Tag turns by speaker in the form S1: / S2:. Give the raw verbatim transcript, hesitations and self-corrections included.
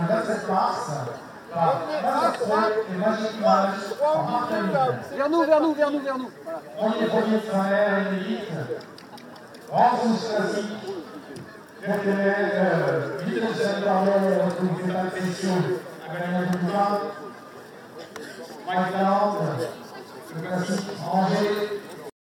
S1: le vingt-sept mars par Mastertrek et Magic Image en partenariat.
S2: Vers nous, vers nous, vers nous, vers nous.
S1: Premier premier de train aérien élite, Rance classique, Vite de Saint-Pardon, on retrouve des balles spéciaux à Galina Mike